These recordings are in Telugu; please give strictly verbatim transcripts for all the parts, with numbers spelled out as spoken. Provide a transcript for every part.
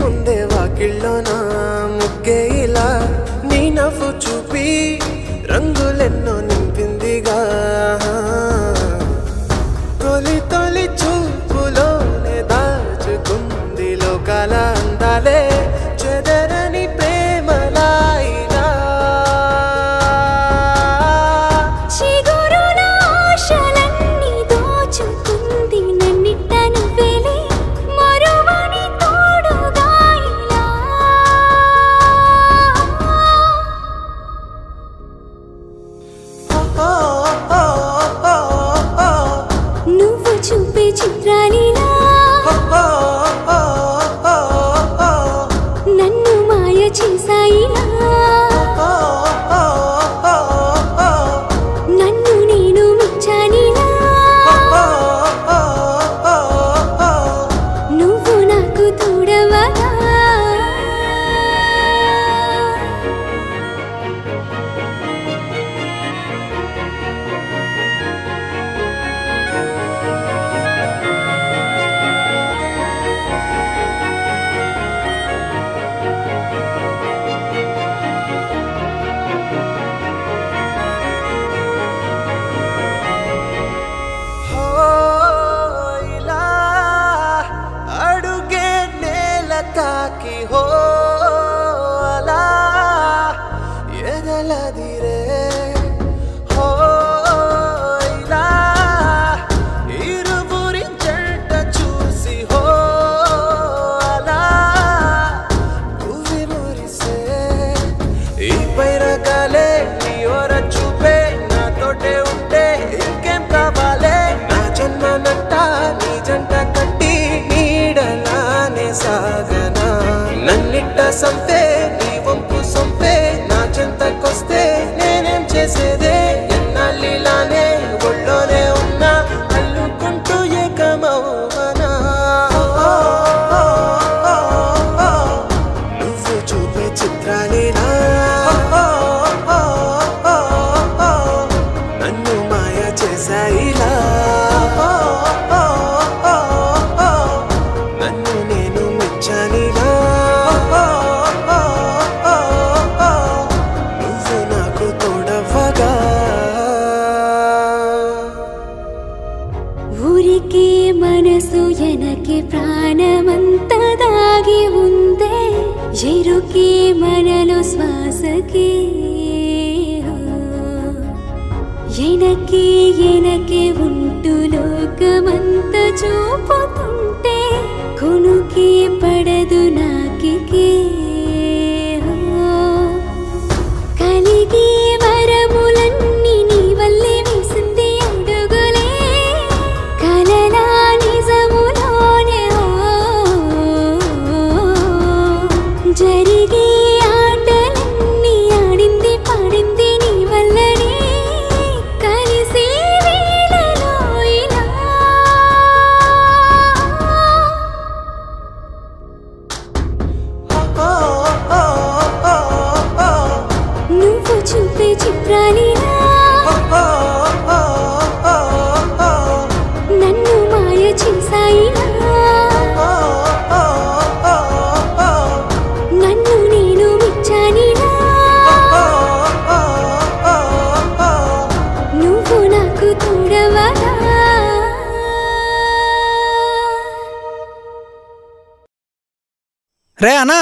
ముందే వాకిళ్ళోనా ముగ్గే ఇలా నీ నవ్వు చూపి రంగులెన్నో నింపిందిగా తొలి తొలి చూపులోనే దాచుకుంది లోకాల అందాలే చెదరని ప్రేమలా ఇలా చిగురుల ఆశలన్నీ దోచుకుంది నన్నిట్ట నువ్వేలే మరువని తోడుగా ఇలా నువ్వు చూపే చిత్రాలిలా నన్ను మాయ చేసాయిలా నన్ను నేను మెచ్చానిలా నువ్వు నాకు తోడవగా ఇలా అడుగే నేల తాకి హో అలా ఎదలదిరే హో ఇలా ఇరువురి జంట చూసి హో అలా పువ్వి మురిసే ఈ పైరగాలే నీ ఓర చూపే నాతోటే ఉంటే ఇంకేం కావాలే నా జన్మనంట నీ జంట కట్టి నీడలానే సాగనా నన్నిట్ట సంపే నీ వంపు సొంపే నా చెంతకొస్తే నేనేం చేసేదే ఎన్నాళ్ళిలానే ఒళ్ళోనే ఉన్నా అల్లుకుంటూ ఏకమవ్వనా నువ్వు చూపే చిత్రాలేనా నన్ను మాయ చేసాయిలా నన్ను నేను మెచ్చానిలా నువ్వు నాకు తోడవ్వగా ఊరికే మనసు ఎనకే ప్రాణమంతా దాగి ఉందే ఎరుకే మనలో శ్వాసకే ఎనకే ఎనకే ఉంటూ లోకమంతా చూపుతుంటే కొనుకే పడదు నాకికే కలిగే వరములన్నీ నీ వల్లే వేసింది అడుగులే కలలా నిజములోనే జరిగే ఆటలన్నీ ఆడింది పాడింది నీ వల్లనే కలిసే వేళలో ఇలా నువ్వు చూపే చిత్రాలిలా నన్ను మాయ చేసాయిలా నన్ను నేను మెచ్చానిలా నువ్వు నాకు తోడవగా రే అన్నా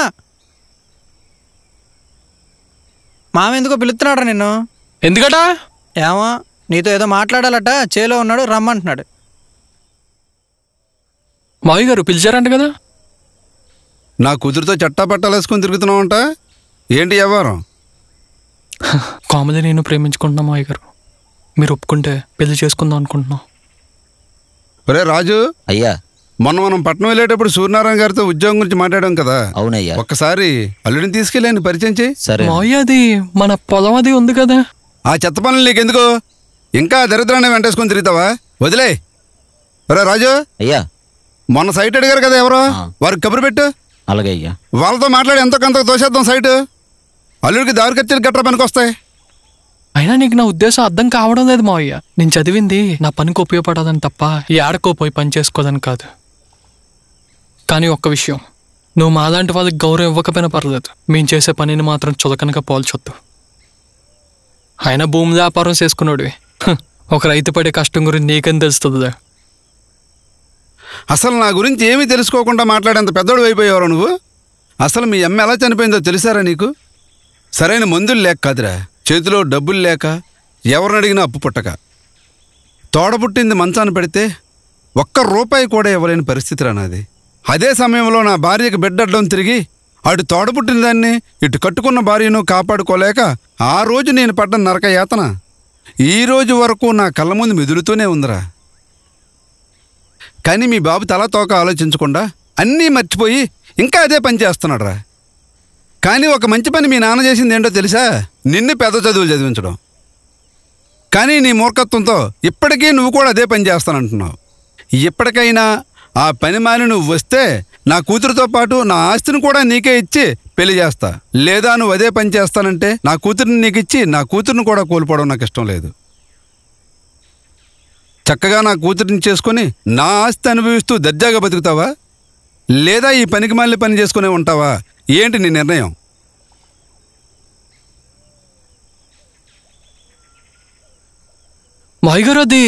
మామెందుకో పిలుస్తున్నాడు నిన్ను. ఎందుకట? ఏమో నీతో ఏదో మాట్లాడాలట, చేలో ఉన్నాడు రమ్మంటున్నాడు. మావి గారు పిలిచారంట కదా? నా కూతురుతో చట్టా పట్టాలు వేసుకొని తిరుగుతున్నావంట, ఏంటి వ్యవహారం? కామది నేను ప్రేమించుకుంటున్నాం మావి గారు, మీరు ఒప్పుకుంటే పెళ్లి చేసుకుందాం అనుకుంటున్నాం. ఒరే రాజు అయ్యా, మొన్న మనం పట్నం వెళ్ళేటప్పుడు సూర్యనారాయణ గారితో ఉద్యోగం గురించి మాట్లాడాం కదా. అవునయ్యా. ఒక్కసారి అల్లుడిని తీసుకెళ్ళి పరిచయం చేయి. సరే మావయ్య, అది మన పొలం అది ఉంది కదా. ఆ చెత్త పనులు నీకెందుకు? ఇంకా దరిద్రాన్ని వెంటేసుకొని తిరుగుతావా? వదిలే. ఒరే రాజు అయ్యా, మొన్న సైట్ అడిగారు కదా ఎవరో, వారికి కబురు పెట్టు. అలాగే అయ్యా. వాళ్ళతో మాట్లాడి ఎంతో కొంత తోసేద్దాం సైటు. అల్లుడికి దారి ఖర్చులు గట్రా పనికి వస్తాయి. అయినా నీకు నా ఉద్దేశం అర్థం కావడం లేదు మావయ్య. నేను చదివింది నా పనికి ఉపయోగపడదని తప్ప ఈ ఆడకో పోయి పని చేసుకోదని కాదు. కానీ ఒక్క విషయం, నువ్వు మాలాంటి వాళ్ళకి గౌరవం ఇవ్వకపోయినా పర్లేదు, మేము చేసే పనిని మాత్రం చులకనగా పోల్చొద్దు. ఆయన భూమి వ్యాపారం చేసుకున్నాడు, ఒక రైతు పడే కష్టం గురించి నీకేం తెలుస్తుందా? అసలు నా గురించి ఏమీ తెలుసుకోకుండా మాట్లాడేంత పెద్దోడు అయిపోయేవారు నువ్వు. అసలు మీ అమ్మ ఎలా చనిపోయిందో తెలుసారా నీకు? సరైన మందులు లేక కాదురా, చేతిలో డబ్బులు లేక, ఎవరిని అడిగినా అప్పు పుట్టక. తోడబుట్టింది మంచాన పెడితే ఒక్క రూపాయి కూడా ఇవ్వలేని పరిస్థితి రా నాది. అదే సమయంలో నా భార్యకి బిడ్డడ్డం తిరిగి అటు తోడబుట్టిన దాన్ని ఇటు కట్టుకున్న భార్యను కాపాడుకోలేక ఆ రోజు నేను పడ్డ నరక యాతన ఈ రోజు వరకు నా కళ్ళ ముందు మెదులుతూనే ఉందిరా. కానీ మీ బాబు తల తోక ఆలోచించకుండా అన్నీ మర్చిపోయి ఇంకా అదే పని చేస్తున్నాడు రా. కానీ ఒక మంచి పని మీ నాన్న చేసింది ఏంటో తెలుసా? నిన్ను పెద్ద చదువులు చదివించడం. కానీ నీ మూర్ఖత్వంతో ఇప్పటికీ నువ్వు కూడా అదే పని చేస్తానంటున్నావు. ఇప్పటికైనా ఆ పని మాని నువ్వు వస్తే నా కూతురుతో పాటు నా ఆస్తిని కూడా నీకే ఇచ్చి పెళ్లి చేస్తా. లేదా నువ్వు అదే పని చేస్తానంటే నా కూతురిని నీకు ఇచ్చి నా కూతురిని కూడా కోల్పోవడం నాకు ఇష్టం లేదు. చక్కగా నా కూతురిని చేసుకొని నా ఆస్తి అనుభవిస్తూ దర్జాగా బతుకుతావా, లేదా ఈ పనికి మళ్ళీ పని చేసుకునే ఉంటావా? ఏంటి నీ నిర్ణయం? మాయగారు అది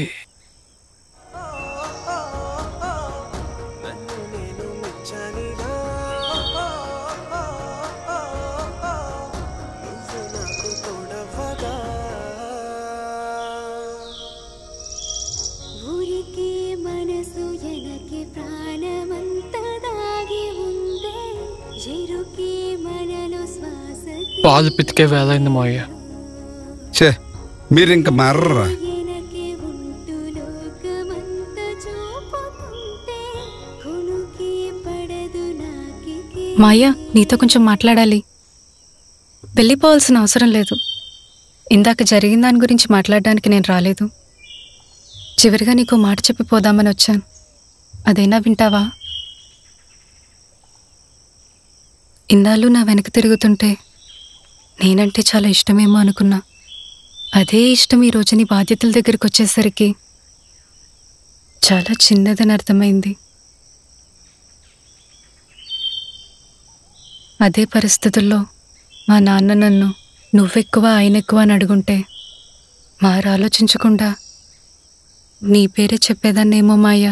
పాలు పితికే వేళ అయింది మావయ్య. చే మీరు ఇంక మర్రరా. మాయ్య, నీతో కొంచెం మాట్లాడాలి. వెళ్ళిపోవాల్సిన అవసరం లేదు. ఇందాక జరిగిన దాని గురించి మాట్లాడడానికి నేను రాలేదు. చివరిగా నీకు మాట చెప్పిపోదామని వచ్చాను. అదైనా వింటావా? ఇన్నాళ్ళు నా వెనక తిరుగుతుంటే నేనంటే చాలా ఇష్టమేమో అనుకున్నా. అదే ఇష్టం ఈరోజు నీ బాధ్యతల దగ్గరికి వచ్చేసరికి చాలా చిన్నదని అర్థమైంది. అదే పరిస్థితుల్లో మా నాన్న నన్ను నువ్వెక్కువ ఆయన ఎక్కువ అని అడుగుంటే మారు ఆలోచించకుండా నీ పేరే చెప్పేదాన్నేమో మాయా.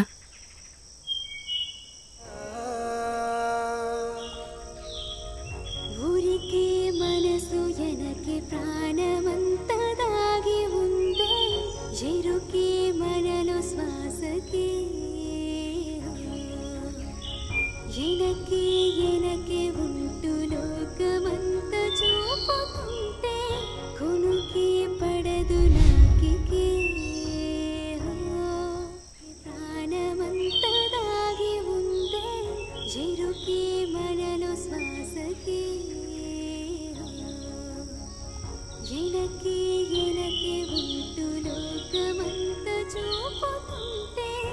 ఎనకే ఎనకే ఉంటూ లోకమంత చూపుతుంటే